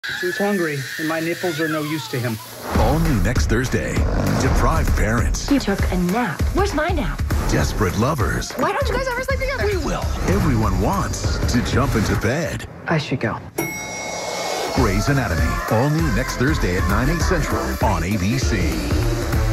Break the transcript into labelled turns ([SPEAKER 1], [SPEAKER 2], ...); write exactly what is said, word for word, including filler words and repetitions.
[SPEAKER 1] He's hungry, and my nipples are no use to him.
[SPEAKER 2] All new next Thursday. Deprived parents.
[SPEAKER 3] He took a nap. Where's my nap?
[SPEAKER 2] Desperate lovers.
[SPEAKER 3] Why don't you guys ever sleep together?
[SPEAKER 2] We will. Everyone wants to jump into bed.
[SPEAKER 3] I should go.
[SPEAKER 2] Grey's Anatomy. All new next Thursday at nine, eight central on A B C.